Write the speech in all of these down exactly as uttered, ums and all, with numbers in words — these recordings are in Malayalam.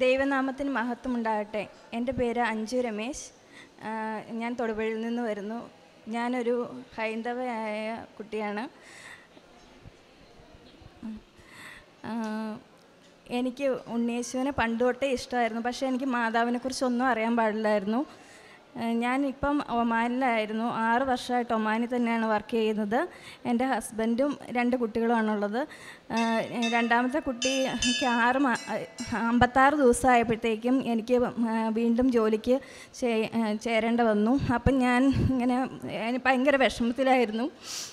ദൈവനാമത്തിന് മഹത്വം ഉണ്ടാകട്ടെ. എൻ്റെ പേര് അഞ്ജു രമേശ്. ഞാൻ തൊടുപുഴയിൽ നിന്ന് വരുന്നു. ഞാനൊരു ഹൈന്ദവയായ കുട്ടിയാണ്. എനിക്ക് ഉണ്ണിയേശുവിനെ പണ്ട് തൊട്ടേ ഇഷ്ടമായിരുന്നു. പക്ഷേ എനിക്ക് മാതാവിനെക്കുറിച്ചൊന്നും അറിയാൻ പാടില്ലായിരുന്നു. ഞാനിപ്പം ഒമാനിലായിരുന്നു. ആറ് വർഷമായിട്ട് ഒമാനിൽ തന്നെയാണ് വർക്ക് ചെയ്യുന്നത്. എൻ്റെ ഹസ്ബൻഡും രണ്ട് കുട്ടികളുമാണുള്ളത്. രണ്ടാമത്തെ കുട്ടിക്ക് ആറ് മാ അമ്പത്താറ് ദിവസമായപ്പോഴത്തേക്കും എനിക്ക് വീണ്ടും ജോലിക്ക് ചേരേണ്ട വന്നു. അപ്പം ഞാൻ ഇങ്ങനെ ഭയങ്കര വിഷമത്തിലായിരുന്നു.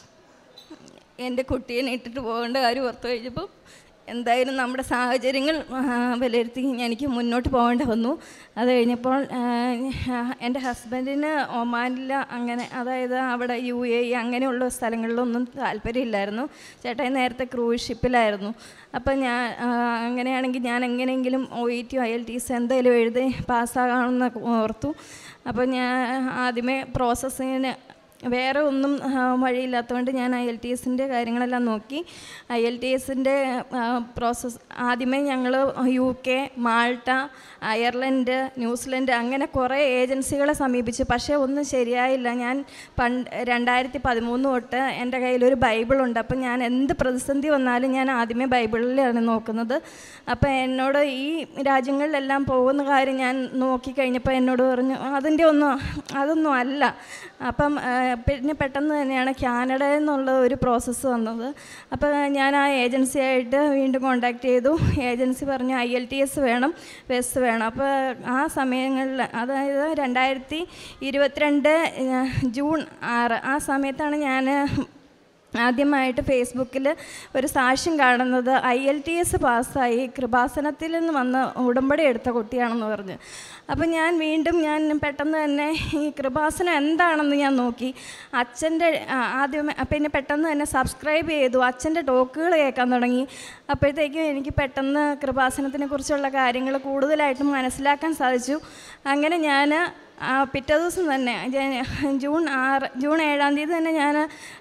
എൻ്റെ കുട്ടീനെ ഇട്ടിട്ട് പോകേണ്ട കാര്യം ഓർത്ത് കഴിഞ്ഞപ്പോൾ എന്തായാലും നമ്മുടെ സാഹചര്യങ്ങൾ വിലയിരുത്തി എനിക്ക് മുന്നോട്ട് പോകേണ്ടി വന്നു. അത് കഴിഞ്ഞപ്പോൾ എൻ്റെ ഹസ്ബൻഡിന് ഒമാനിൽ അങ്ങനെ, അതായത് അവിടെ യു എ ഇ അങ്ങനെയുള്ള സ്ഥലങ്ങളിലൊന്നും താല്പര്യമില്ലായിരുന്നു. ചേട്ടായി നേരത്തെ ക്രൂസ് ഷിപ്പിലായിരുന്നു. അപ്പം ഞാൻ അങ്ങനെയാണെങ്കിൽ ഞാൻ എങ്ങനെയെങ്കിലും O E T I L T S എന്തെങ്കിലും എഴുതി പാസ്സാകാമെന്ന് ഓർത്തു. അപ്പോൾ ഞാൻ ആദ്യമേ പ്രോസസ്സിങ്ങിന് വേറെ ഒന്നും വഴിയില്ലാത്തതുകൊണ്ട് ഞാൻ ഐ എൽ ടി എസിൻ്റെ കാര്യങ്ങളെല്ലാം നോക്കി. ഐ എൽ ടി എസിൻ്റെ പ്രോസസ്സ് ആദ്യമേ ഞങ്ങൾ U K, Malta, Ireland, New Zealand അങ്ങനെ കുറേ ഏജൻസികളെ സമീപിച്ചു. പക്ഷേ ഒന്നും ശരിയായില്ല. ഞാൻ പണ്ട് രണ്ടായിരത്തി പതിമൂന്ന് തൊട്ട് എൻ്റെ കയ്യിലൊരു ബൈബിളുണ്ട്. അപ്പം ഞാൻ എന്ത് പ്രതിസന്ധി വന്നാലും ഞാൻ ആദ്യമേ ബൈബിളിലാണ് നോക്കുന്നത്. അപ്പം എന്നോട് ഈ രാജ്യങ്ങളിലെല്ലാം പോകുന്ന കാര്യം ഞാൻ നോക്കിക്കഴിഞ്ഞപ്പോൾ എന്നോട് പറഞ്ഞു അതിൻ്റെ ഒന്നും അതൊന്നും അല്ല. അപ്പം പിന്നെ പെട്ടെന്ന് തന്നെയാണ് കാനഡയിൽ നിന്നുള്ള ഒരു പ്രോസസ്സ് വന്നത്. അപ്പോൾ ഞാൻ ആ ഏജൻസിയായിട്ട് വീണ്ടും കോണ്ടാക്ട് ചെയ്തു. ഏജൻസി പറഞ്ഞു ഐ എൽ ടി എസ് വേണം, വെസ് വേണം. അപ്പോൾ ആ സമയങ്ങളിൽ, അതായത് രണ്ടായിരത്തി ഇരുപത്തിരണ്ട് ജൂൺ ആറ് ആ സമയത്താണ് ഞാൻ ആദ്യമായിട്ട് ഫേസ്ബുക്കിൽ ഒരു സാക്ഷ്യം കാണുന്നത്. ഐ എൽ ടി എസ് പാസ്സായി കൃപാസനത്തിൽ നിന്ന് വന്ന് ഉടമ്പടി എടുത്ത കുട്ടിയാണെന്ന് പറഞ്ഞ്. അപ്പം ഞാൻ വീണ്ടും ഞാൻ പെട്ടെന്ന് തന്നെ ഈ കൃപാസനം എന്താണെന്ന് ഞാൻ നോക്കി. അച്ഛൻ്റെ ആദ്യമേ പിന്നെ പെട്ടെന്ന് തന്നെ സബ്സ്ക്രൈബ് ചെയ്തു. അച്ഛൻ്റെ ടോക്കുകൾ കേൾക്കാൻ തുടങ്ങി. അപ്പോഴത്തേക്കും എനിക്ക് പെട്ടെന്ന് കൃപാസനത്തിനെ കുറിച്ചുള്ള കാര്യങ്ങൾ കൂടുതലായിട്ടും മനസ്സിലാക്കാൻ സാധിച്ചു. അങ്ങനെ ഞാൻ പിറ്റേ ദിവസം തന്നെ ജൂൺ ആറ് ജൂൺ ഏഴാം തീയതി തന്നെ ഞാൻ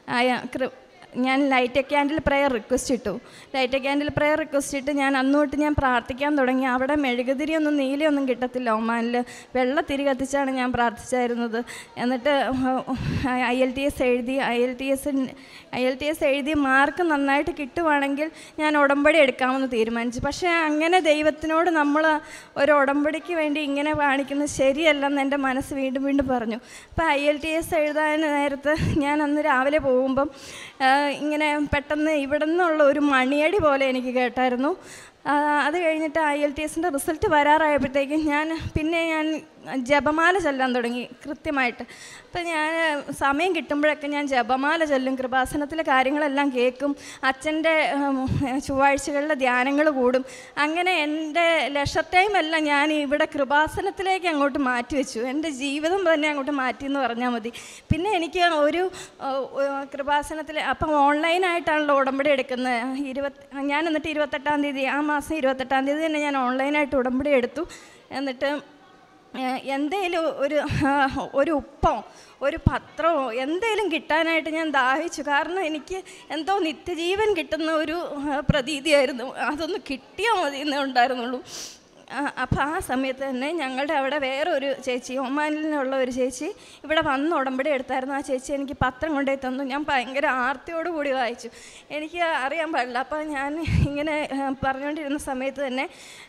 ഞാൻ light a candle prayer request ഇട്ടു. Light a candle prayer request ഇട്ട് ഞാൻ അന്ന് തൊട്ട് ഞാൻ പ്രാർത്ഥിക്കാൻ തുടങ്ങി. അവിടെ മെഴുകുതിരിയൊന്നും നീലയൊന്നും കിട്ടത്തില്ല ഒമാനിൽ. വെള്ളത്തിരി കത്തിച്ചാണ് ഞാൻ പ്രാർത്ഥിച്ചായിരുന്നത്. എന്നിട്ട് ഐ എൽ ടി എസ് എഴുതി I L T S I L T S എഴുതി മാർക്ക് നന്നായിട്ട് കിട്ടുവാണെങ്കിൽ ഞാൻ ഉടമ്പടി എടുക്കാമെന്ന് തീരുമാനിച്ചു. പക്ഷേ അങ്ങനെ ദൈവത്തിനോട് നമ്മൾ ഒരു ഉടമ്പടിക്ക് വേണ്ടി ഇങ്ങനെ കാണിക്കുന്നത് ശരിയല്ലെന്ന് എൻ്റെ മനസ്സ് വീണ്ടും വീണ്ടും പറഞ്ഞു. അപ്പോൾ ഐ എൽ ടി എസ് എഴുതാൻ നേരത്ത് ഞാൻ അന്ന് രാവിലെ പോകുമ്പം ഇങ്ങനെ പെട്ടെന്ന് ഇവിടെ നിന്നുള്ള ഒരു മണിയടി പോലെ എനിക്ക് കേട്ടായിരുന്നു. അത് കഴിഞ്ഞിട്ട് ഐ എൽ ടി എസിൻ്റെ റിസൾട്ട് വരാറായപ്പോഴത്തേക്കും ഞാൻ പിന്നെ ഞാൻ ജപമാല ചൊല്ലാൻ തുടങ്ങി കൃത്യമായിട്ട്. അപ്പം ഞാൻ സമയം കിട്ടുമ്പോഴൊക്കെ ഞാൻ ജപമാല ചൊല്ലും. കൃപാസനത്തിലെ കാര്യങ്ങളെല്ലാം കേൾക്കും. അച്ഛൻ്റെ ചൊവ്വാഴ്ചകളിലെ ധ്യാനങ്ങൾ കൂടും. അങ്ങനെ എൻ്റെ ലെഷർ ടൈമെല്ലാം ഞാൻ ഇവിടെ കൃപാസനത്തിലേക്ക് അങ്ങോട്ട് മാറ്റിവെച്ചു. എൻ്റെ ജീവിതം തന്നെ അങ്ങോട്ട് മാറ്റിയെന്ന് പറഞ്ഞാൽ മതി. പിന്നെ എനിക്ക് ഒരു കൃപാസനത്തിൽ അപ്പം ഓൺലൈനായിട്ടാണല്ലോ ഉടമ്പടി എടുക്കുന്നത്. ഇരുപത്തി ഞാൻ എന്നിട്ട് ഇരുപത്തെട്ടാം തീയതി ആ മാസം ഇരുപത്തെട്ടാം തീയതി തന്നെ ഞാൻ ഓൺലൈനായിട്ട് ഉടമ്പടി എടുത്തു. എന്നിട്ട് എന്തേലും ഒരു ഒരു ഉപ്പോ ഒരു പത്രമോ എന്തേലും കിട്ടാനായിട്ട് ഞാൻ ദാഹിച്ചു. കാരണം എനിക്ക് എന്തോ നിത്യജീവൻ കിട്ടുന്ന ഒരു പ്രതീതിയായിരുന്നു. അതൊന്ന് കിട്ടിയാൽ മതി എന്നേ ഉണ്ടായിരുന്നുള്ളൂ. അപ്പോൾ ആ സമയത്ത് തന്നെ ഞങ്ങളുടെ അവിടെ വേറൊരു ചേച്ചി, ഒമാനിൽ നിന്നുള്ള ഒരു ചേച്ചി ഇവിടെ വന്ന് ഉടമ്പടി എടുത്തായിരുന്നു. ആ ചേച്ചി എനിക്ക് പത്രം കൊണ്ടുപോയി തന്നു. ഞാൻ ഭയങ്കര ആർത്തിയോട് കൂടി വായിച്ചു. എനിക്ക് അറിയാൻ പാടില്ല. അപ്പോൾ ഞാൻ ഇങ്ങനെ പറഞ്ഞുകൊണ്ടിരുന്ന സമയത്ത് തന്നെ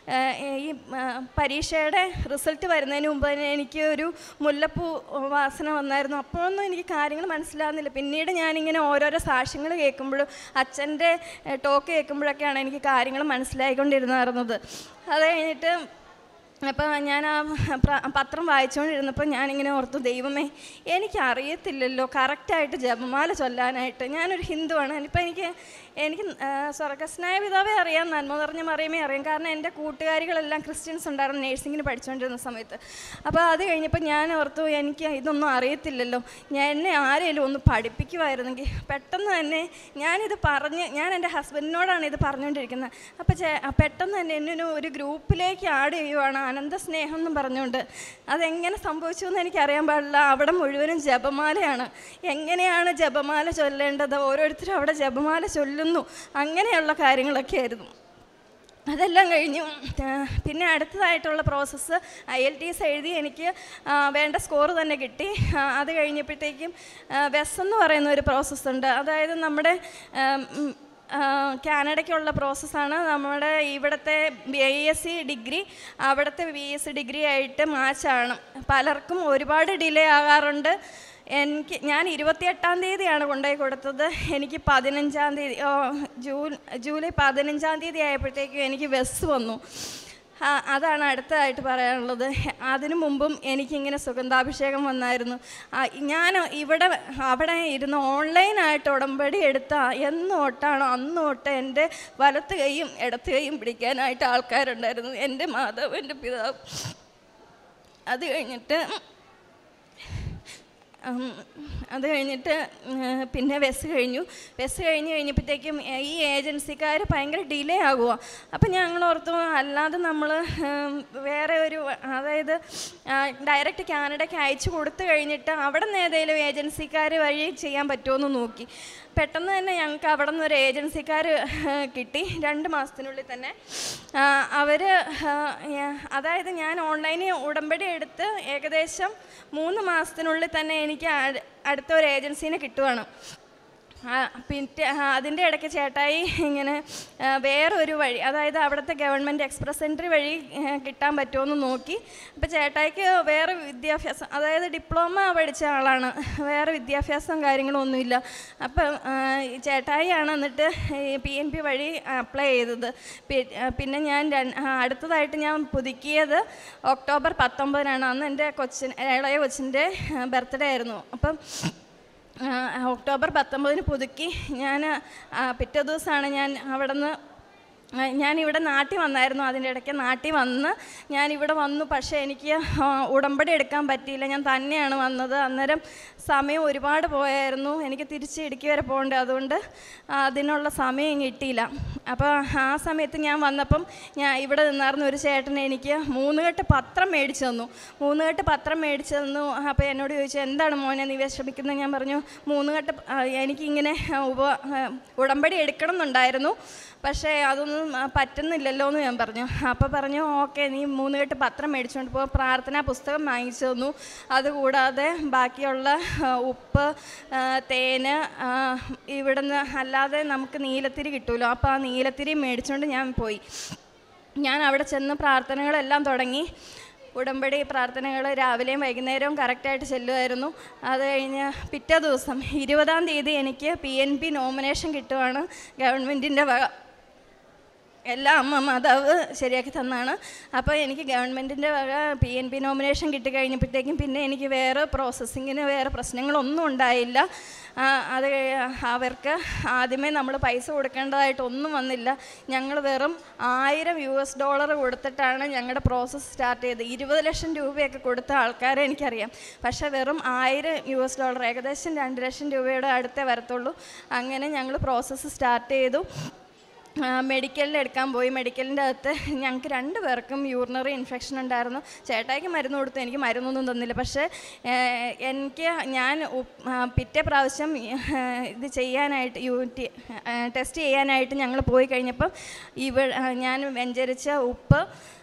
ഈ പരീക്ഷയുടെ റിസൾട്ട് വരുന്നതിന് മുമ്പ് തന്നെ എനിക്ക് ഒരു മുല്ലപ്പൂ വാസന വന്നായിരുന്നു. അപ്പോഴൊന്നും എനിക്ക് കാര്യങ്ങൾ മനസ്സിലാകുന്നില്ല. പിന്നീട് ഞാനിങ്ങനെ ഓരോരോ സാക്ഷ്യങ്ങൾ കേൾക്കുമ്പോഴും അച്ഛൻ്റെ ടോക്ക് കേൾക്കുമ്പോഴൊക്കെയാണ് എനിക്ക് കാര്യങ്ങൾ മനസ്സിലായിക്കൊണ്ടിരുന്നായിരുന്നത്. അത് കഴിഞ്ഞിട്ട് അപ്പോൾ ഞാൻ ആ പത്രം വായിച്ചുകൊണ്ടിരുന്നപ്പോൾ ഞാനിങ്ങനെ ഓർത്തു, ദൈവമേ എനിക്കറിയത്തില്ലല്ലോ കറക്റ്റായിട്ട് ജപമാല ചൊല്ലാനായിട്ട്. ഞാനൊരു ഹിന്ദുവാണ്. ഇപ്പം എനിക്ക് എനിക്ക് സ്വർഗസ്നായ പിതാവേ അറിയാം, നന്മ നിറഞ്ഞ മറിയമേ അറിയാം. കാരണം എൻ്റെ കൂട്ടുകാരികളെല്ലാം ക്രിസ്ത്യൻസ് ഉണ്ടായിരുന്നു നേഴ്സിങ്ങിന് പഠിച്ചുകൊണ്ടിരുന്ന സമയത്ത്. അപ്പോൾ അത് കഴിഞ്ഞപ്പോൾ ഞാൻ ഓർത്തു എനിക്ക് ഇതൊന്നും അറിയത്തില്ലല്ലോ, ഞാൻ എന്നെ ആരെങ്കിലും ഒന്ന് പഠിപ്പിക്കുമായിരുന്നെങ്കിൽ. പെട്ടെന്ന് തന്നെ ഞാനിത് പറഞ്ഞ് ഞാൻ എൻ്റെ ഹസ്ബൻഡിനോടാണ് ഇത് പറഞ്ഞുകൊണ്ടിരിക്കുന്നത്. അപ്പോൾ ചേ പെട്ടെന്ന് തന്നെ എന്നെ ഒരു ഗ്രൂപ്പിലേക്ക് ആഡ് ചെയ്യുവാണ്, അനന്തസ്നേഹം എന്നും പറഞ്ഞുകൊണ്ട്. അതെങ്ങനെ സംഭവിച്ചു എന്ന് എനിക്കറിയാൻ പാടില്ല. അവിടെ മുഴുവനും ജപമാലയാണ്. എങ്ങനെയാണ് ജപമാല ചൊല്ലേണ്ടത്, ഓരോരുത്തരും അവിടെ ജപമാല ചൊല്ലുന്നു, അങ്ങനെയുള്ള കാര്യങ്ങളൊക്കെ ആയിരുന്നു. അതെല്ലാം കഴിഞ്ഞു. പിന്നെ അടുത്തതായിട്ടുള്ള process I L T S എഴുതി എനിക്ക് വേണ്ട സ്കോർ തന്നെ കിട്ടി. അത് കഴിഞ്ഞപ്പോഴത്തേക്കും വെസ് എന്ന് പറയുന്ന ഒരു പ്രോസസ്സുണ്ട്. അതായത് നമ്മുടെ കാനഡയ്ക്കുള്ള പ്രോസസ്സാണ്. നമ്മുടെ ഇവിടുത്തെ ബി എസ് സി ഡിഗ്രി അവിടുത്തെ ബി എസ് സി ഡിഗ്രി ആയിട്ട് മാച്ചാണ്. പലർക്കും ഒരുപാട് ഡിലേ ആകാറുണ്ട്. എനിക്ക് ഞാൻ ഇരുപത്തിയെട്ടാം തീയതിയാണ് കൊണ്ടുപോയി കൊടുത്തത്. എനിക്ക് പതിനഞ്ചാം തീയതി ജൂൺ ജൂലൈ പതിനഞ്ചാം തീയതി ആയപ്പോഴത്തേക്കും എനിക്ക് ബസ് വന്നു. അതാണ് അടുത്തതായിട്ട് പറയാനുള്ളത്. അതിനു മുമ്പും എനിക്കിങ്ങനെ സുഗന്ധാഭിഷേകം വന്നായിരുന്നു. ഞാൻ ഇവിടെ അവിടെ ഇരുന്ന് ഓൺലൈനായിട്ട് ഉടമ്പടി എടുത്ത എന്ന് തൊട്ടാണോ അന്ന് തൊട്ട് എൻ്റെ വലത്ത് കൈയും ഇടത്ത് കൈയും പിടിക്കാനായിട്ട് ആൾക്കാരുണ്ടായിരുന്നു, എൻ്റെ മാതാവ്, എൻ്റെ പിതാവ്. അത് കഴിഞ്ഞിട്ട് അത് കഴിഞ്ഞിട്ട് പിന്നെ ബസ് കഴിഞ്ഞു. ബസ് കഴിഞ്ഞ് കഴിഞ്ഞപ്പോഴത്തേക്കും ഈ ഏജൻസിക്കാർ ഭയങ്കര ഡിലേ ആകുക. അപ്പം ഞങ്ങൾ ഓർത്തു അല്ലാതെ നമ്മൾ വേറെ ഒരു അതായത് ഡയറക്റ്റ് കാനഡയ്ക്ക് അയച്ചു കൊടുത്തു കഴിഞ്ഞിട്ട് അവിടെ നിന്ന് ഏതെങ്കിലും ഏജൻസിക്കാർ വഴി ചെയ്യാൻ പറ്റുമോ എന്ന് നോക്കി. പെട്ടെന്ന് തന്നെ ഞങ്ങൾക്ക് അവിടെ നിന്ന് ഒരു ഏജൻസിക്കാർ കിട്ടി. രണ്ട് മാസത്തിനുള്ളിൽ തന്നെ അവർ അതായത് ഞാൻ ഓൺലൈനിൽ ഉടമ്പടി എടുത്ത് ഏകദേശം മൂന്ന് മാസത്തിനുള്ളിൽ തന്നെ എനിക്ക് അടുത്ത ഒരു ഏജൻസീനെ കിട്ടുവാണ്. പിന്നെ അതിൻ്റെ ഇടയ്ക്ക് ചേട്ടായി ഇങ്ങനെ വേറൊരു വഴി, അതായത് അവിടുത്തെ ഗവൺമെൻറ് എക്സ്പ്രസ് എൻട്രി വഴി കിട്ടാൻ പറ്റുമോ നോക്കി. അപ്പോൾ ചേട്ടായിക്ക് വേറെ വിദ്യാഭ്യാസം, അതായത് ഡിപ്ലോമ പഠിച്ച ആളാണ്, വേറെ വിദ്യാഭ്യാസം കാര്യങ്ങളും ഒന്നുമില്ല. അപ്പം ചേട്ടായിയാണ് എന്നിട്ട് പി എൻ പി വഴി അപ്ലൈ ചെയ്തത്. പിന്നെ ഞാൻ അടുത്തതായിട്ട് ഞാൻ പുതുക്കിയത് ഒക്ടോബർ പത്തൊമ്പതിനാണ്. അന്ന് എൻ്റെ കൊച്ചിൻ ഇളയ കൊച്ചിൻ്റെ ബർത്ത്ഡേ ആയിരുന്നു. അപ്പം ഒക്ടോബർ പത്തൊമ്പതിന് പുതുക്കി. ഞാൻ പിറ്റേ ദിവസമാണ് ഞാൻ അവിടെ നിന്ന് ഞാനിവിടെ നാട്ടിൽ വന്നായിരുന്നു. അതിൻ്റെ ഇടയ്ക്ക് നാട്ടിൽ വന്ന് ഞാനിവിടെ വന്നു. പക്ഷേ എനിക്ക് ഉടമ്പടി എടുക്കാൻ പറ്റിയില്ല. ഞാൻ തന്നെയാണ് വന്നത്. അന്നേരം സമയം ഒരുപാട് പോയായിരുന്നു. എനിക്ക് തിരിച്ച് ഇടുക്കി വരെ പോകണ്ടേ, അതുകൊണ്ട് അതിനുള്ള സമയം കിട്ടിയില്ല. അപ്പോൾ ആ സമയത്ത് ഞാൻ വന്നപ്പം ഞാൻ ഇവിടെ നിന്നായിരുന്നു ഒരു ചേട്ടൻ എനിക്ക് മൂന്ന് കെട്ട് പത്രം മേടിച്ചു തന്നു. മൂന്ന് കെട്ട് പത്രം മേടിച്ചു തന്നു. അപ്പോൾ എന്നോട് ചോദിച്ചു, എന്താണ് മോനെ നീ വിഷമിക്കുന്നത്? ഞാൻ പറഞ്ഞു, മൂന്ന് കെട്ട് എനിക്കിങ്ങനെ ഉപ ഉടമ്പടി എടുക്കണം എന്നുണ്ടായിരുന്നു, പക്ഷേ അതൊന്നും പറ്റുന്നില്ലല്ലോ എന്ന് ഞാൻ പറഞ്ഞു. അപ്പോൾ പറഞ്ഞു, ഓക്കെ നീ മൂന്ന് കെട്ട് പത്രം മേടിച്ചുകൊണ്ട് പോ. പ്രാർത്ഥനാ പുസ്തകം വാങ്ങിച്ചു തന്നു. അതുകൂടാതെ ബാക്കിയുള്ള ഉപ്പ്, തേന്, ഇവിടുന്ന് അല്ലാതെ നമുക്ക് നീലത്തിരി കിട്ടുമല്ലോ, അപ്പോൾ ആ നീലത്തിരി മേടിച്ചുകൊണ്ട് ഞാൻ പോയി. ഞാൻ അവിടെ ചെന്ന് പ്രാർത്ഥനകളെല്ലാം തുടങ്ങി. ഉടമ്പടി പ്രാർത്ഥനകൾ രാവിലെയും വൈകുന്നേരവും കറക്റ്റായിട്ട് ചെല്ലുമായിരുന്നു. അത് കഴിഞ്ഞ് പിറ്റേ ദിവസം ഇരുപതാം തീയതി എനിക്ക് പി എൻ പി നോമിനേഷൻ കിട്ടുവാണ്. ഗവൺമെൻറ്റിൻ്റെ വക എല്ലാ അമ്മ മാതാവ് ശരിയാക്കി തന്നാണ്. അപ്പോൾ എനിക്ക് ഗവൺമെൻറ്റിൻ്റെ വക പി എൻ പി നോമിനേഷൻ കിട്ടിക്കഴിഞ്ഞപ്പോഴത്തേക്കും പിന്നെ എനിക്ക് വേറെ പ്രോസസ്സിങ്ങിന് വേറെ പ്രശ്നങ്ങളൊന്നും ഉണ്ടായില്ല. അത് അവർക്ക് ആദ്യമേ നമ്മൾ പൈസ കൊടുക്കേണ്ടതായിട്ടൊന്നും വന്നില്ല. ഞങ്ങൾ വെറും ആയിരം യു എസ് ഡോളർ കൊടുത്തിട്ടാണ് ഞങ്ങളുടെ പ്രോസസ്സ് സ്റ്റാർട്ട് ചെയ്തത്. ഇരുപത് ലക്ഷം രൂപയൊക്കെ കൊടുത്ത ആൾക്കാരെ എനിക്കറിയാം, പക്ഷേ വെറും ആയിരം യു എസ് ഡോളർ, ഏകദേശം രണ്ട് ലക്ഷം രൂപയുടെ അടുത്തേ വരത്തുള്ളൂ. അങ്ങനെ ഞങ്ങൾ പ്രോസസ്സ് സ്റ്റാർട്ട് ചെയ്തു. മെഡിക്കലിൽ എടുക്കാൻ പോയി. മെഡിക്കലിൻ്റെ അകത്ത് ഞങ്ങൾക്ക് രണ്ട് പേർക്കും യൂറിനറി ഇൻഫെക്ഷൻ ഉണ്ടായിരുന്നു. ചേട്ടായിക്ക് മരുന്ന് കൊടുത്തു, എനിക്ക് മരുന്നൊന്നും തന്നില്ല. പക്ഷേ എനിക്ക് ഞാൻ പിറ്റേ പ്രാവശ്യം ഇത് ചെയ്യാനായിട്ട് യു ടി ടെസ്റ്റ് ചെയ്യാനായിട്ട് ഞങ്ങൾ പോയി കഴിഞ്ഞപ്പം ഇവ ഞാൻ വെഞ്ചരിച്ച ഉപ്പ്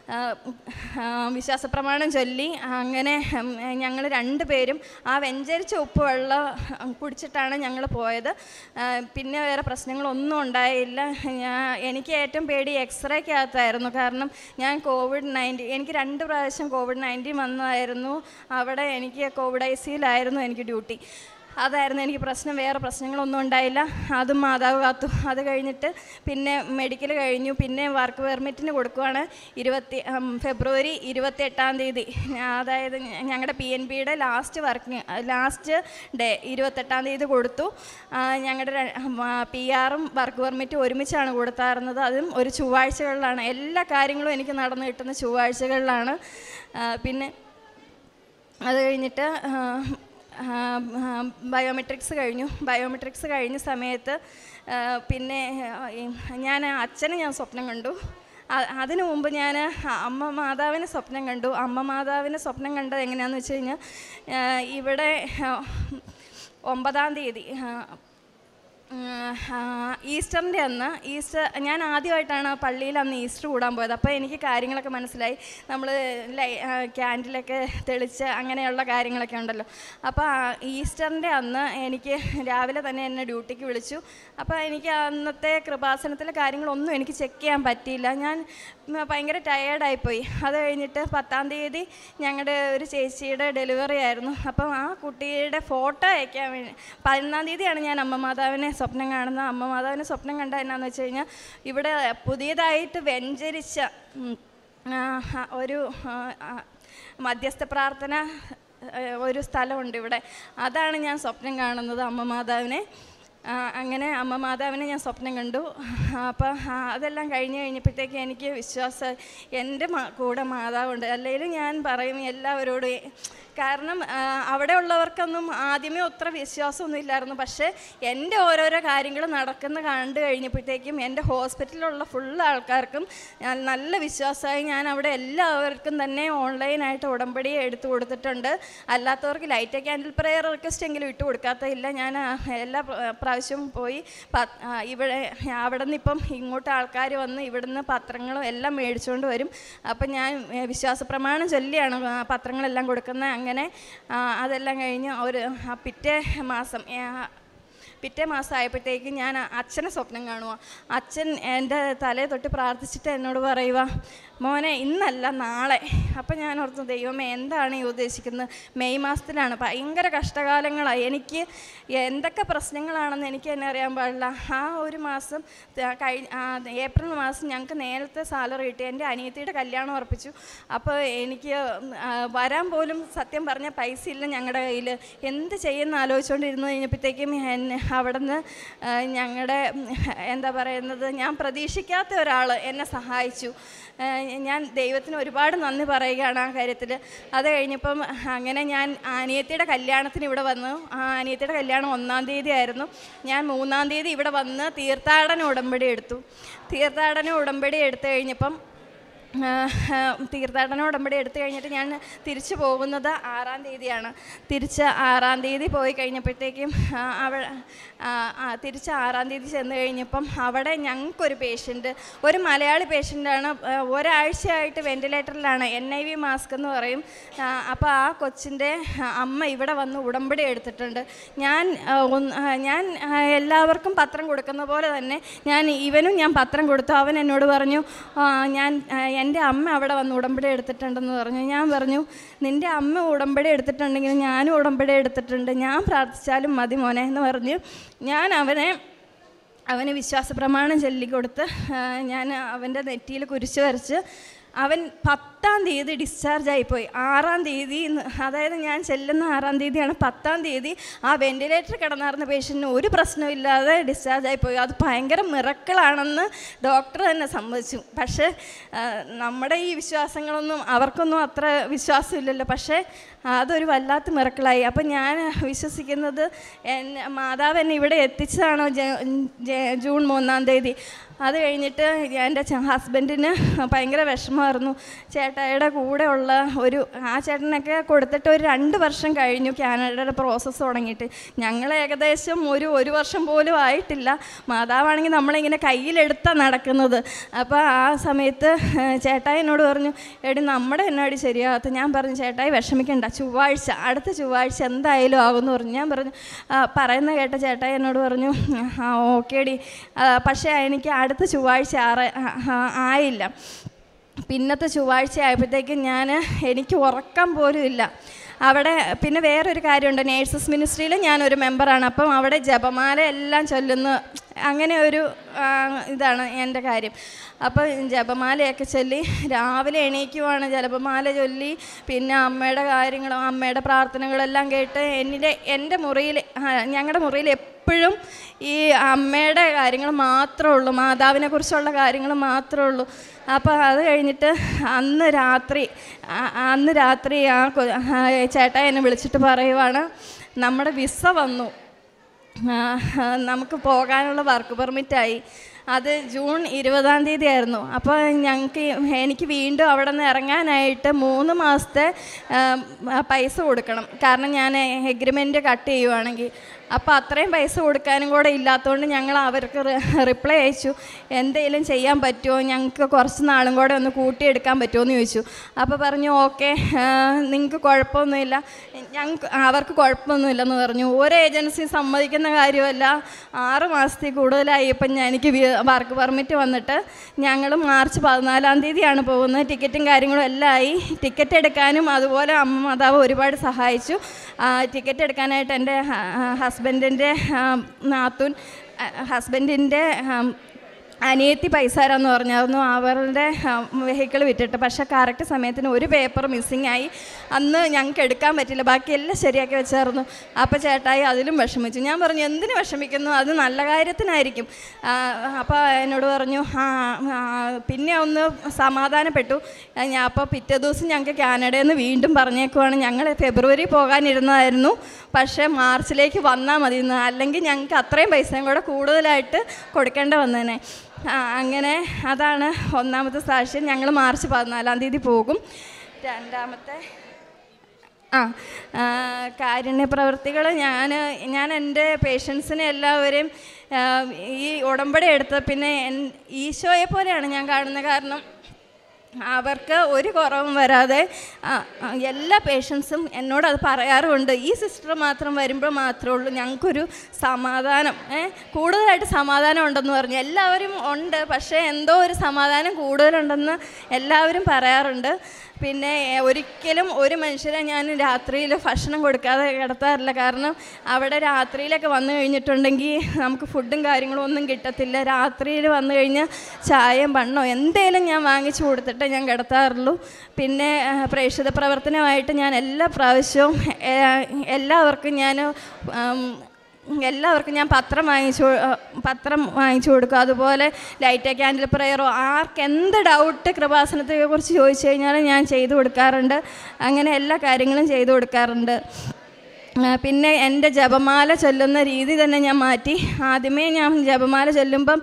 വിശ്വാസപ്രമാണം ചൊല്ലി അങ്ങനെ ഞങ്ങൾ രണ്ട് പേരും ആ വെഞ്ചരിച്ച ഉപ്പ് വെള്ളം കുടിച്ചിട്ടാണ് ഞങ്ങൾ പോയത്. പിന്നെ വേറെ പ്രശ്നങ്ങളൊന്നും ഉണ്ടായില്ല. ഞാൻ എനിക്ക് ഏറ്റവും പേടി എക്സ്റേക്കകത്തായിരുന്നു. കാരണം ഞാൻ കോവിഡ് നയൻറ്റീൻ എനിക്ക് രണ്ട് പ്രാവശ്യം കോവിഡ് നയൻറ്റീൻ വന്നതായിരുന്നു. അവിടെ എനിക്ക് കോവിഡ് ഐ സിയിലായിരുന്നു എനിക്ക് ഡ്യൂട്ടി. അതായിരുന്നു എനിക്ക് പ്രശ്നം. വേറെ പ്രശ്നങ്ങളൊന്നും ഉണ്ടായില്ല. അതും മാതാവ് കാത്തു. അത് കഴിഞ്ഞിട്ട് പിന്നെ മെഡിക്കൽ കഴിഞ്ഞു. പിന്നെ വർക്ക് പെർമിറ്റിന് കൊടുക്കുവാണ് ഇരുപത്തി ഫെബ്രുവരി ഇരുപത്തി എട്ടാം തീയതി. അതായത് ഞങ്ങളുടെ പി എൻ ബിയുടെ ലാസ്റ്റ് വർക്കിംഗ് ലാസ്റ്റ് ഡേ ഇരുപത്തെട്ടാം തീയതി കൊടുത്തു. ഞങ്ങളുടെ പി ആറും വർക്ക് പെർമിറ്റും ഒരുമിച്ചാണ് കൊടുത്തായിരുന്നത്. അതും ഒരു ചൊവ്വാഴ്ചകളിലാണ്. എല്ലാ കാര്യങ്ങളും എനിക്ക് നടന്നു കിട്ടുന്ന ചൊവ്വാഴ്ചകളിലാണ്. പിന്നെ അത് കഴിഞ്ഞിട്ട് ബയോമെട്രിക്സ് കഴിഞ്ഞു. ബയോമെട്രിക്സ് കഴിഞ്ഞ സമയത്ത് പിന്നെ ഞാൻ അച്ഛനെ ഞാൻ സ്വപ്നം കണ്ടു. അതിനു മുമ്പ് ഞാൻ അമ്മ മാതാവിനെ സ്വപ്നം കണ്ടു. അമ്മ മാതാവിനെ സ്വപ്നം കണ്ടത് എങ്ങനെയാണെന്ന് വെച്ച് കഴിഞ്ഞാൽ ഇവിടെ ഒമ്പതാം തീയതി ഈസ്റ്ററിൻ്റെ അന്ന് ഈസ്റ്റർ ഞാൻ ആദ്യമായിട്ടാണ് പള്ളിയിൽ അന്ന് ഈസ്റ്റർ കൂടാൻ പോയത്. അപ്പോൾ എനിക്ക് കാര്യങ്ങളൊക്കെ മനസ്സിലായി. നമ്മൾ ലൈ ക്യാൻഡിലൊക്കെ തെളിച്ച് അങ്ങനെയുള്ള കാര്യങ്ങളൊക്കെ ഉണ്ടല്ലോ. അപ്പോൾ ഈസ്റ്ററിൻ്റെ അന്ന് എനിക്ക് രാവിലെ തന്നെ എന്നെ ഡ്യൂട്ടിക്ക് വിളിച്ചു. അപ്പോൾ എനിക്ക് അന്നത്തെ കൃപാസനത്തിലെ കാര്യങ്ങളൊന്നും എനിക്ക് ചെക്ക് ചെയ്യാൻ പറ്റിയില്ല. ഞാൻ ഭയങ്കര ടയേർഡായിപ്പോയി. അത് കഴിഞ്ഞിട്ട് പത്താം തീയതി ഞങ്ങളുടെ ഒരു ചേച്ചിയുടെ ഡെലിവറി ആയിരുന്നു. അപ്പം ആ കുട്ടിയുടെ ഫോട്ടോ അയക്കാൻ വേണ്ടി പതിനൊന്നാം തീയതിയാണ് ഞാൻ അമ്മ മാതാവിനെ സ്വപ്നം കാണുന്നത്. അമ്മ മാതാവിനെ സ്വപ്നം കണ്ട എന്നാന്ന് വെച്ച് കഴിഞ്ഞാൽ ഇവിടെ പുതിയതായിട്ട് വെഞ്ചരിച്ച ഒരു മധ്യസ്ഥ പ്രാർത്ഥന ഒരു സ്ഥലമുണ്ട് ഇവിടെ. അതാണ് ഞാൻ സ്വപ്നം കാണുന്നത്, അമ്മ മാതാവിനെ. അങ്ങനെ അമ്മ മാതാവിനെ ഞാൻ സ്വപ്നം കണ്ടു. അപ്പോൾ അതെല്ലാം കഴിഞ്ഞ് കഴിഞ്ഞപ്പോഴത്തേക്ക് എനിക്ക് വിശ്വാസം എൻ്റെ കൂടെ മാതാവുണ്ട്. അല്ലെങ്കിൽ ഞാൻ പറയും എല്ലാവരോടും, കാരണം അവിടെ ഉള്ളവർക്കൊന്നും ആദ്യമേ ഒത്ര വിശ്വാസമൊന്നും ഇല്ലായിരുന്നു. പക്ഷേ എൻ്റെ ഓരോരോ കാര്യങ്ങൾ നടക്കുന്ന കണ്ടു കഴിഞ്ഞപ്പോഴത്തേക്കും എൻ്റെ ഹോസ്പിറ്റലിലുള്ള ഫുൾ ആൾക്കാർക്കും നല്ല വിശ്വാസമായി. ഞാൻ അവിടെ എല്ലാവർക്കും തന്നെ ഓൺലൈനായിട്ട് ഉടമ്പടി എടുത്തു കൊടുത്തിട്ടുണ്ട്. അല്ലാത്തവർക്ക് ലൈറ്റ് ക്യാൻഡിൽ പ്രെയർ റിക്വസ്റ്റ് എങ്കിലും ഇട്ട് കൊടുക്കാത്തതില്ല. ഞാൻ എല്ലാ പ്രാവശ്യവും പോയി ഇവിടെ അവിടെ നിന്ന് ഇപ്പം ഇങ്ങോട്ട് ആൾക്കാർ വന്ന് ഇവിടുന്ന് പത്രങ്ങളും എല്ലാം മേടിച്ചുകൊണ്ട് വരും. അപ്പം ഞാൻ വിശ്വാസ പ്രമാണം ചൊല്ലിയാണ് പത്രങ്ങളെല്ലാം കൊടുക്കുന്നത്. അങ്ങനെ അതെല്ലാം കഴിഞ്ഞ് ഒരു പിറ്റേ മാസം പിറ്റേ മാസം ആയപ്പോഴത്തേക്ക് ഞാൻ അച്ഛനെ സ്വപ്നം കാണുക. അച്ഛൻ എൻ്റെ തലയെ തൊട്ട് പ്രാർത്ഥിച്ചിട്ട് എന്നോട് പറയുക, മോനെ ഇന്നല്ല നാളെ. അപ്പം ഞാൻ ഓർത്തു, ദൈവമേ എന്താണ് ഈ ഉദ്ദേശിക്കുന്നത്? മെയ് മാസത്തിലാണ്, ഭയങ്കര കഷ്ടകാലങ്ങളായി. എനിക്ക് എന്തൊക്കെ പ്രശ്നങ്ങളാണെന്ന് എനിക്ക് തന്നെ അറിയാൻ പാടില്ല. ആ ഒരു മാസം കഴി ഏപ്രിൽ മാസം ഞങ്ങൾക്ക് നേരത്തെ സാലറി കിട്ടി. എൻ്റെ അനിയത്തിയുടെ കല്യാണം ഉറപ്പിച്ചു. അപ്പോൾ എനിക്ക് വരാൻ പോലും സത്യം പറഞ്ഞ പൈസ ഇല്ല ഞങ്ങളുടെ കയ്യിൽ. എന്ത് ചെയ്യുന്ന ആലോചിച്ചുകൊണ്ടിരുന്നു കഴിഞ്ഞപ്പോഴത്തേക്കും എന്നെ അവിടെ നിന്ന് ഞങ്ങളുടെ എന്താ പറയുന്നത്, ഞാൻ പ്രതീക്ഷിക്കാത്ത ഒരാൾ എന്നെ സഹായിച്ചു. ഞാൻ ദൈവത്തിന് ഒരുപാട് നന്ദി പറയുകയാണ് ആ കാര്യത്തിൽ. അത് കഴിഞ്ഞപ്പം അങ്ങനെ ഞാൻ അനിയത്തിയുടെ കല്യാണത്തിന് ഇവിടെ വന്നു. ആ അനിയത്തിയുടെ കല്യാണം ഒന്നാം തീയതി ആയിരുന്നു. ഞാൻ മൂന്നാം തീയതി ഇവിടെ വന്ന് തീർത്ഥാടന ഉടമ്പടി എടുത്തു. തീർത്ഥാടന ഉടമ്പടി എടുത്തു കഴിഞ്ഞപ്പം തീർത്ഥാടന ഉടമ്പടി എടുത്തു കഴിഞ്ഞിട്ട് ഞാൻ തിരിച്ചു പോകുന്നത് ആറാം തീയതിയാണ്. തിരിച്ച് ആറാം തീയതി പോയി കഴിഞ്ഞപ്പോഴത്തേക്കും അവിടെ തിരിച്ച് ആറാം തീയതി ചെന്ന് കഴിഞ്ഞപ്പം അവിടെ ഞങ്ങൾക്കൊരു പേഷ്യൻറ്റ്, ഒരു മലയാളി പേഷ്യൻ്റാണ്. ഒരാഴ്ചയായിട്ട് വെൻറ്റിലേറ്ററിലാണ്, എൻ ഐ വി മാസ്ക് എന്ന് പറയും. അപ്പോൾ ആ കൊച്ചിൻ്റെ അമ്മ ഇവിടെ വന്ന് ഉടമ്പടി എടുത്തിട്ടുണ്ട്. ഞാൻ ഞാൻ എല്ലാവർക്കും പത്രം കൊടുക്കുന്ന പോലെ തന്നെ ഞാൻ ഇവനും ഞാൻ പത്രം കൊടുത്തു. അവൻ എന്നോട് പറഞ്ഞു, ഞാൻ എൻ്റെ അമ്മ അവിടെ വന്ന് ഉടമ്പടി എടുത്തിട്ടുണ്ടെന്ന് പറഞ്ഞു. ഞാൻ പറഞ്ഞു, നിൻ്റെ അമ്മ ഉടമ്പടി എടുത്തിട്ടുണ്ടെങ്കിൽ ഞാനും ഉടമ്പടി എടുത്തിട്ടുണ്ട്, ഞാൻ പ്രാർത്ഥിച്ചാലും മതി മോനെ എന്ന് പറഞ്ഞു. ഞാൻ അവനെ അവന് വിശ്വാസ പ്രമാണം ചൊല്ലിക്കൊടുത്ത് ഞാൻ അവൻ്റെ നെറ്റിയിൽ കുരിശ് വരച്ച് അവൻ പത്താം തീയതി ഡിസ്ചാർജ് ആയിപ്പോയി. ആറാം തീയതി, അതായത് ഞാൻ ചെല്ലുന്ന ആറാം തീയതിയാണ്, പത്താം തീയതി ആ വെൻറ്റിലേറ്റർ കിടന്നാർന്ന പേഷ്യൻറ്റിന് ഒരു പ്രശ്നമില്ലാതെ ഡിസ്ചാർജ് ആയിപ്പോയി. അത് ഭയങ്കര മിറക്കിളാണെന്ന് ഡോക്ടർ തന്നെ സമ്മതിച്ചു. പക്ഷേ നമ്മുടെ ഈ വിശ്വാസങ്ങളൊന്നും അവർക്കൊന്നും അത്ര വിശ്വാസമില്ലല്ലോ. പക്ഷേ അതൊരു വല്ലാത്ത മിറക്കിളായി. അപ്പം ഞാൻ വിശ്വസിക്കുന്നത് എന്നെ മാതാവ് എന്നെ ഇവിടെ എത്തിച്ചതാണോ ജൂൺ മൂന്നാം തീയതി. അത് കഴിഞ്ഞിട്ട് എൻ്റെ ഹസ്ബൻഡിന് ഭയങ്കര വിഷമമായിരുന്നു. ചേട്ടായിയുടെ കൂടെ ഉള്ള ഒരു ആ ചേട്ടനൊക്കെ കൊടുത്തിട്ട് ഒരു രണ്ട് വർഷം കഴിഞ്ഞു കാനഡയുടെ പ്രോസസ്സ് തുടങ്ങിയിട്ട്. ഞങ്ങൾ ഏകദേശം ഒരു ഒരു വർഷം പോലും ആയിട്ടില്ല. മാതാവാണെങ്കിൽ നമ്മളിങ്ങനെ കയ്യിലെടുത്താണ് നടക്കുന്നത്. അപ്പോൾ ആ സമയത്ത് ചേട്ടായി എന്നോട് പറഞ്ഞു, എടി നമ്മുടെ എന്നാടി ശരിയാകത്ത്. ഞാൻ പറഞ്ഞു, ചേട്ടായി വിഷമിക്കണ്ട, ചൊവ്വാഴ്ച അടുത്ത ചൊവ്വാഴ്ച എന്തായാലും ആകുമെന്ന് പറഞ്ഞു. ഞാൻ പറഞ്ഞു, പറയുന്ന കേട്ട ചേട്ടായി എന്നോട് പറഞ്ഞു, ആ ഓക്കേടി, പക്ഷേ എനിക്ക് അടുത്ത ചൊവ്വാഴ്ച ആറ ആയില്ല. പിന്നത്തെ ചൊവ്വാഴ്ച ആയപ്പോഴത്തേക്കും ഞാൻ എനിക്ക് ഉറക്കം പോലും ഇല്ല. അവിടെ പിന്നെ വേറൊരു കാര്യമുണ്ട്, നേഴ്സസ് മിനിസ്ട്രിയിൽ ഞാനൊരു മെമ്പറാണ്. അപ്പം അവിടെ ജപമാല എല്ലാം ചൊല്ലുന്ന അങ്ങനെ ഒരു ഇതാണ് എൻ്റെ കാര്യം. അപ്പോൾ ജപമാലയൊക്കെ ചൊല്ലി രാവിലെ എണീക്കുവാണ്, ജപമാല ചൊല്ലി പിന്നെ അമ്മയുടെ കാര്യങ്ങളും അമ്മയുടെ പ്രാർത്ഥനകളെല്ലാം കേട്ട് എന്നിലെ എൻ്റെ മുറിയിൽ ഞങ്ങളുടെ മുറിയിൽ എപ്പോഴും ഈ അമ്മയുടെ കാര്യങ്ങൾ മാത്രമേ ഉള്ളൂ, മാതാവിനെ കുറിച്ചുള്ള കാര്യങ്ങൾ മാത്രമേ ഉള്ളൂ. അപ്പോൾ അത് കഴിഞ്ഞിട്ട് അന്ന് രാത്രി അന്ന് രാത്രി ആ ചേട്ടായി എന്നെ വിളിച്ചിട്ട് പറയുവാണ്, നമ്മുടെ വിസ വന്നു, നമുക്ക് പോകാനുള്ള വർക്ക് പെർമിറ്റായി. അത് ജൂൺ ഇരുപതാം തീയതി ആയിരുന്നു. അപ്പോൾ ഞങ്ങൾക്ക് എനിക്ക് വീണ്ടും അവിടെ നിന്ന് ഇറങ്ങാനായിട്ട് മൂന്ന് മാസത്തെ പൈസ കൊടുക്കണം, കാരണം ഞാൻ എഗ്രിമെൻറ്റ് കട്ട് ചെയ്യുവാണെങ്കിൽ. അപ്പോൾ അത്രയും പൈസ കൊടുക്കാനും കൂടെ ഇല്ലാത്തതുകൊണ്ട് ഞങ്ങൾ അവർക്ക് റിപ്ലൈ അയച്ചു, എന്തെങ്കിലും ചെയ്യാൻ പറ്റുമോ, ഞങ്ങൾക്ക് കുറച്ച് നാളും കൂടെ ഒന്ന് കൂട്ടിയെടുക്കാൻ പറ്റുമോ എന്ന് ചോദിച്ചു. അപ്പോൾ പറഞ്ഞു ഓക്കെ, നിങ്ങൾക്ക് കുഴപ്പമൊന്നുമില്ല, ഞങ്ങൾക്ക് അവർക്ക് കുഴപ്പമൊന്നുമില്ലെന്ന് പറഞ്ഞു. ഒരു ഏജൻസി സമ്മതിക്കുന്ന കാര്യമല്ല. ആറ് മാസത്തിൽ കൂടുതലായി ഇപ്പം ഞാൻ എനിക്ക് വർക്ക് പെർമിറ്റ് വന്നിട്ട്. ഞങ്ങൾ മാർച്ച് പതിനാലാം തീയതിയാണ് പോകുന്നത്. ടിക്കറ്റും കാര്യങ്ങളും എല്ലാം ആയി. ടിക്കറ്റ് എടുക്കാനും അതുപോലെ അമ്മ മാതാവ് ഒരുപാട് സഹായിച്ചു. ടിക്കറ്റ് എടുക്കാനായിട്ട് എൻ്റെ ഹസ്ബൻഡിൻ്റെ നാത്തൂൻ ഹസ്ബൻഡിൻ്റെ അനിയത്തി പൈസ തരാമെന്ന് പറഞ്ഞായിരുന്നു അവരുടെ വെഹിക്കിൾ വിറ്റിട്ട്. പക്ഷേ കറക്റ്റ് സമയത്തിന് ഒരു പേപ്പർ മിസ്സിങ് ആയി. അന്ന് ഞങ്ങൾക്ക് എടുക്കാൻ പറ്റില്ല, ബാക്കി എല്ലാം ശരിയാക്കി വെച്ചായിരുന്നു. അപ്പോൾ ചേട്ടായി അതിലും വിഷമിച്ചു. ഞാൻ പറഞ്ഞു എന്തിന് വിഷമിക്കുന്നു, അത് നല്ല കാര്യത്തിനായിരിക്കും. അപ്പോൾ എന്നോട് പറഞ്ഞു പിന്നെ ഒന്ന് സമാധാനപ്പെട്ടു ഞാൻ. അപ്പോൾ പിറ്റേ ദിവസം ഞങ്ങൾക്ക് കാനഡയിൽ നിന്ന് വീണ്ടും പറഞ്ഞേക്കുവാണ്, ഞങ്ങൾ ഫെബ്രുവരി പോകാനിരുന്നതായിരുന്നു, പക്ഷേ മാർച്ചിലേക്ക് വന്നാൽ മതി എന്ന്, അല്ലെങ്കിൽ ഞങ്ങൾക്ക് അത്രയും പൈസയും കൂടെ കൂടുതലായിട്ട് കൊടുക്കേണ്ട വന്നേനെ. അങ്ങനെ അതാണ് ഒന്നാമത്തെ സാക്ഷ്യം. ഞങ്ങൾ മാർച്ച് പതിനാലാം തീയതി പോകും. രണ്ടാമത്തെ ആ കാരുണ്യ പ്രവൃത്തികൾ ഞാൻ ഞാൻ എൻ്റെ പേഷ്യൻസിനെ എല്ലാവരെയും ഈ ഉടമ്പടി എടുത്ത പിന്നെ ഈശോയെ പോലെയാണ് ഞാൻ കാണുന്നത്. കാരണം അവർക്ക് ഒരു കുറവും വരാതെ എല്ലാ പേഷ്യൻസും എന്നോട് അത് പറയാറുമുണ്ട്. ഈ സിസ്റ്റർ മാത്രം വരുമ്പോൾ മാത്രമേ ഉള്ളൂ ഞങ്ങൾക്കൊരു സമാധാനം, കൂടുതലായിട്ട് സമാധാനം ഉണ്ടെന്ന് പറഞ്ഞു. എല്ലാവരും ഉണ്ട്, പക്ഷേ എന്തോ ഒരു സമാധാനം കൂടുതലുണ്ടെന്ന് എല്ലാവരും പറയാറുണ്ട്. പിന്നെ ഒരിക്കലും ഒരു മനുഷ്യരെ ഞാൻ രാത്രിയിൽ ഭക്ഷണം കൊടുക്കാതെ കിടത്താറില്ല. കാരണം അവിടെ രാത്രിയിലൊക്കെ വന്നു കഴിഞ്ഞിട്ടുണ്ടെങ്കിൽ നമുക്ക് ഫുഡും കാര്യങ്ങളും ഒന്നും കിട്ടത്തില്ല. രാത്രിയിൽ വന്നു കഴിഞ്ഞാൽ ചായയും പണ്ണോ എന്തെങ്കിലും ഞാൻ വാങ്ങിച്ചു കൊടുത്തിട്ടേ ഞാൻ കിടത്താറുള്ളൂ. പിന്നെ പ്രേക്ഷിത പ്രവർത്തനമായിട്ട് ഞാൻ എല്ലാ പ്രാവശ്യവും എല്ലാവർക്കും ഞാൻ എല്ലാവർക്കും ഞാൻ പത്രം വാങ്ങിച്ചു പത്രം വാങ്ങിച്ചു കൊടുക്കും. അതുപോലെ ലൈറ്റ് ക്യാൻഡിൽ പ്രയറോ ആർക്ക് എന്ത് ഡൗട്ട് കൃപാസനത്തെക്കുറിച്ച് ചോദിച്ചു കഴിഞ്ഞാൽ ഞാൻ ചെയ്തു കൊടുക്കാറുണ്ട്. അങ്ങനെ എല്ലാ കാര്യങ്ങളും ചെയ്തു കൊടുക്കാറുണ്ട്. പിന്നെ എൻ്റെ ജപമാല ചൊല്ലുന്ന രീതി തന്നെ ഞാൻ മാറ്റി. ആദ്യമേ ഞാൻ ജപമാല ചൊല്ലുമ്പം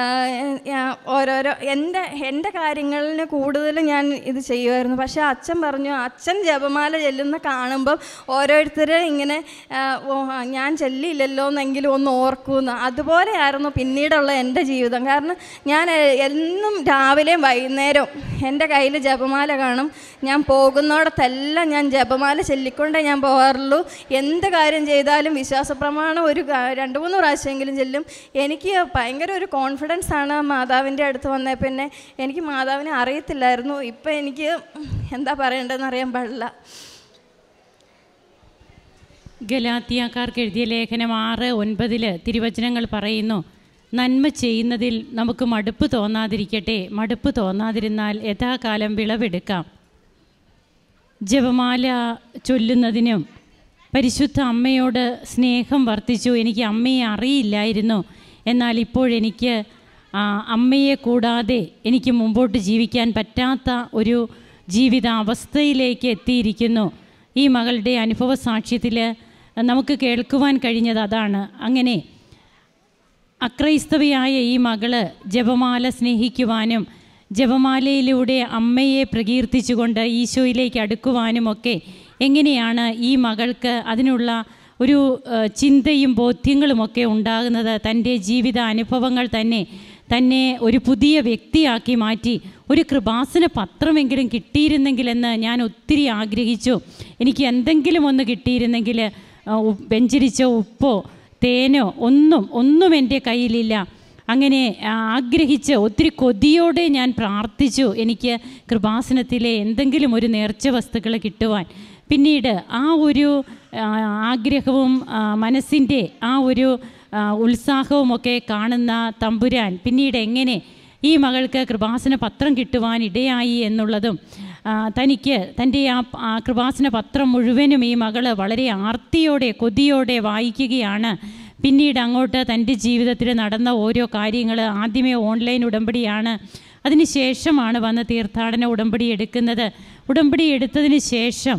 ഓരോരോ എൻ്റെ എൻ്റെ കാര്യങ്ങളിന് കൂടുതൽ ഞാൻ ഇത് ചെയ്യുമായിരുന്നു. പക്ഷേ അച്ഛൻ പറഞ്ഞു, അച്ഛൻ ജപമാല ചൊല്ലുന്ന കാണുമ്പം ഓരോരുത്തർ ഇങ്ങനെ ഞാൻ ചൊല്ലിയില്ലല്ലോ എന്നെങ്കിലും ഒന്ന് ഓർക്കുമെന്ന്. അതുപോലെയായിരുന്നു പിന്നീടുള്ള എൻ്റെ ജീവിതം. കാരണം ഞാൻ എന്നും രാവിലെയും വൈകുന്നേരവും എൻ്റെ കയ്യിൽ ജപമാല കാണും. ഞാൻ പോകുന്നിടത്തെല്ലാം ഞാൻ ജപമാല ചൊല്ലിക്കൊണ്ടേ ഞാൻ പോകാറുള്ളൂ. എന്ത് കാര്യം ചെയ്താലും വിശ്വാസ പ്രമാണം ഒരു രണ്ട് മൂന്ന് പ്രാവശ്യമെങ്കിലും ചെല്ലും. എനിക്ക് ഭയങ്കര ഒരു കോൺഫിഡൻസ് ആണ് മാതാവിൻ്റെ അടുത്ത് വന്നേ. പിന്നെ എനിക്ക് മാതാവിനെ അറിയത്തില്ലായിരുന്നു. ഇപ്പം എനിക്ക് എന്താ പറയേണ്ടതെന്ന് അറിയാൻ പാടില്ല. ഗലാത്യക്കാർക്ക് എഴുതിയ ലേഖനം ആറ് ഒൻപതിൽ തിരുവചനങ്ങൾ പറയുന്നു, നന്മ ചെയ്യുന്നതിൽ നമുക്ക് മടുപ്പ് തോന്നാതിരിക്കട്ടെ, മടുപ്പ് തോന്നാതിരുന്നാൽ യഥാകാലം വിളവെടുക്കാം. ജപമാല ചൊല്ലുന്നതിനും പരിശുദ്ധ അമ്മയോട് സ്നേഹം വർദ്ധിച്ചു. എനിക്ക് അമ്മയെ അറിയില്ലായിരുന്നു, എന്നാൽ ഇപ്പോഴെനിക്ക് അമ്മയെ കൂടാതെ എനിക്ക് മുമ്പോട്ട് ജീവിക്കാൻ പറ്റാത്ത ഒരു ജീവിതാവസ്ഥയിലേക്ക് എത്തിയിരിക്കുന്നു. ഈ മകളുടെ അനുഭവ സാക്ഷ്യത്തിൽ നമുക്ക് കേൾക്കുവാൻ കഴിഞ്ഞത് അതാണ്. അങ്ങനെ അക്രൈസ്തവയായ ഈ മകള് ജപമാല സ്നേഹിക്കുവാനും ജപമാലയിലൂടെ അമ്മയെ പ്രകീർത്തിച്ചുകൊണ്ട് ഈശോയിലേക്ക് അടുക്കുവാനുമൊക്കെ എങ്ങനെയാണ് ഈ മകൾക്ക് അതിനുള്ള ഒരു ചിന്തയും ബോധ്യങ്ങളുമൊക്കെ ഉണ്ടാകുന്നത്? തൻ്റെ ജീവിത അനുഭവങ്ങൾ തന്നെ തന്നെ ഒരു പുതിയ വ്യക്തിയാക്കി മാറ്റി. ഒരു കൃപാസന പത്രമെങ്കിലും കിട്ടിയിരുന്നെങ്കിലെന്ന് ഞാൻ ഒത്തിരി ആഗ്രഹിച്ചു. എനിക്ക് എന്തെങ്കിലും ഒന്ന് കിട്ടിയിരുന്നെങ്കിൽ, വെഞ്ചരിച്ച ഉപ്പോ തേനോ ഒന്നും ഒന്നും എൻ്റെ കയ്യിലില്ല. അങ്ങനെ ആഗ്രഹിച്ച് ഒത്തിരി കൊതിയോടെ ഞാൻ പ്രാർത്ഥിച്ചു എനിക്ക് കൃപാസനത്തിലെ എന്തെങ്കിലും ഒരു നേർച്ച വസ്തുക്കൾ കിട്ടുവാൻ. പിന്നീട് ആ ഒരു ആഗ്രഹവും മനസ്സിൻ്റെ ആ ഒരു ഉത്സാഹവുമൊക്കെ കാണുന്ന തമ്പുരാൻ പിന്നീട് എങ്ങനെ ഈ മകൾക്ക് കൃപാസന പത്രം കിട്ടുവാൻ ഇടയായി എന്നുള്ളതും, തനിക്ക് തൻ്റെ ആ കൃപാസന പത്രം മുഴുവനും ഈ മകൾ വളരെ ആർത്തിയോടെ കൊതിയോടെ വായിക്കുകയാണ്. പിന്നീട് അങ്ങോട്ട് തൻ്റെ ജീവിതത്തിൽ നടന്ന ഓരോ കാര്യങ്ങൾ, ആദ്യമേ ഓൺലൈൻ ഉടമ്പടിയാണ്, അതിന് ശേഷമാണ് വന്ന് തീർത്ഥാടന ഉടമ്പടി എടുക്കുന്നത്. ഉടമ്പടി എടുത്തതിന് ശേഷം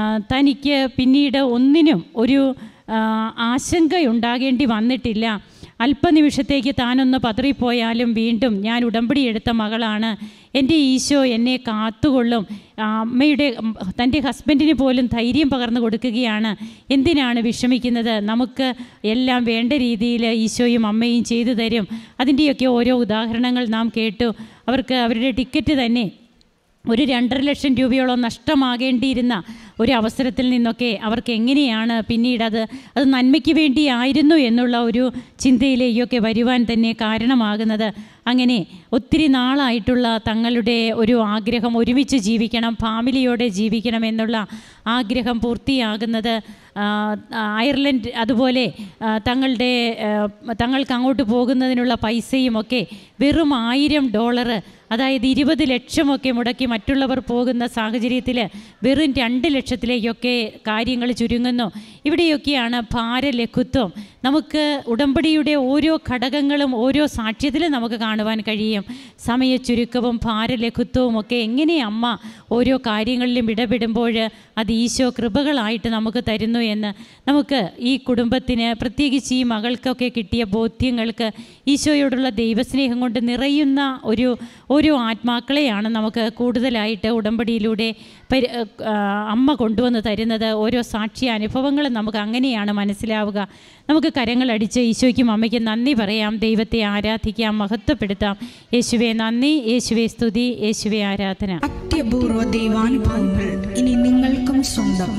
തനിക്ക് പിന്നീട് ഒന്നിനും ഒരു ആശങ്കയുണ്ടാകേണ്ടി വന്നിട്ടില്ല. അല്പനിമിഷത്തേക്ക് താനൊന്ന് പതറിപ്പോയാലും വീണ്ടും ഞാൻ ഉടമ്പടി എടുത്ത മകളാണ്, എൻ്റെ ഈശോ എന്നെ കാത്തുകൊള്ളും, അമ്മയുടെ തൻ്റെ ഹസ്ബൻഡിന് പോലും ധൈര്യം പകർന്നു കൊടുക്കുകയാണ്, എന്തിനാണ് വിഷമിക്കുന്നത്, നമുക്ക് എല്ലാം വേണ്ട രീതിയിൽ ഈശോയും അമ്മയും ചെയ്തു തരും. അതിൻ്റെയൊക്കെ ഓരോ ഉദാഹരണങ്ങൾ നാം കേട്ടു. അവർക്ക് അവരുടെ ടിക്കറ്റ് തന്നെ ഒരു രണ്ടര ലക്ഷം രൂപയോളം നഷ്ടമാകേണ്ടിയിരുന്ന ഒരു അവസരത്തിൽ നിന്നൊക്കെ അവർക്ക് എങ്ങനെയാണ് പിന്നീട് അത് അത് നന്മയ്ക്ക് വേണ്ടിയായിരുന്നു എന്നുള്ള ഒരു ചിന്തയിലേക്കൊക്കെ വരുവാൻ തന്നെ കാരണമാകുന്നത്. അങ്ങനെ ഒത്തിരി നാളായിട്ടുള്ള തങ്ങളുടെ ഒരു ആഗ്രഹം, ഒരുമിച്ച് ജീവിക്കണം, ഫാമിലിയോടെ ജീവിക്കണം എന്നുള്ള ആഗ്രഹം പൂർത്തിയാകുന്നത് അയർലൻഡ്, അതുപോലെ തങ്ങളുടെ തങ്ങൾക്ക് അങ്ങോട്ട് പോകുന്നതിനുള്ള പൈസയും ഒക്കെ വെറും ആയിരം ഡോളർ, അതായത് ഇരുപത് ലക്ഷമൊക്കെ മുടക്കി മറ്റുള്ളവർ പോകുന്ന സാഹചര്യത്തിൽ വെറും രണ്ട് ലക്ഷത്തിലേക്കൊക്കെ കാര്യങ്ങൾ ചുരുങ്ങുന്നു. ഇവിടെയൊക്കെയാണ് ഭാരലഘുത്വം. നമുക്ക് ഉടമ്പടിയുടെ ഓരോ ഘടകങ്ങളും ഓരോ സാക്ഷ്യത്തിലും നമുക്ക് കാണുവാൻ കഴിയും. സമയച്ചുരുക്കവും ഭാരലഘുത്വവും ഒക്കെ എങ്ങനെ അമ്മ ഓരോ കാര്യങ്ങളിലും ഇടപെടുമ്പോൾ അത് ഈശോ കൃപകളായിട്ട് നമുക്ക് തരുന്നു എന്ന് നമുക്ക് ഈ കുടുംബത്തിന്, പ്രത്യേകിച്ച് ഈ മകൾക്കൊക്കെ കിട്ടിയ ബോധ്യങ്ങൾക്ക് ഈശോയോടുള്ള ദൈവസ്നേഹം കൊണ്ട് നിറയുന്ന ഒരു ഓരോ ആത്മാക്കളെയാണ് നമുക്ക് കൂടുതലായിട്ട് ഉടമ്പടിയിലൂടെ പരി അമ്മ കൊണ്ടുവന്ന് തരുന്നത്. ഓരോ സാക്ഷി അനുഭവങ്ങളും നമുക്ക് അങ്ങനെയാണ് മനസ്സിലാവുക. നമുക്ക് കരങ്ങളടിച്ച് ഈശോയ്ക്കും അമ്മയ്ക്കും നന്ദി പറയാം, ദൈവത്തെ ആരാധിക്കാം, മഹത്വപ്പെടുത്താം. യേശുവേ നന്ദി, യേശുവേ സ്തുതി, യേശുവേ ആരാധന. അത്യപൂർവ ദൈവാനുഭവങ്ങൾ ഇനി നിങ്ങൾക്കും സ്വന്തം.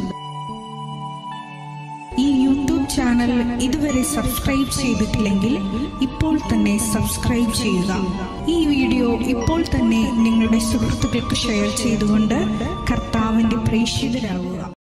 ഈ യൂട്യൂബ് ചാനൽ ഇതുവരെ സബ്സ്ക്രൈബ് ചെയ്തിട്ടില്ലെങ്കിൽ ഇപ്പോൾ തന്നെ സബ്സ്ക്രൈബ് ചെയ്യുക. ഈ വീഡിയോ ഇപ്പോൾ തന്നെ നിങ്ങളുടെ സുഹൃത്തുക്കൾക്ക് ഷെയർ ചെയ്തുകൊണ്ട് കർത്താവിൻ്റെ പ്രേക്ഷിതരാകുക.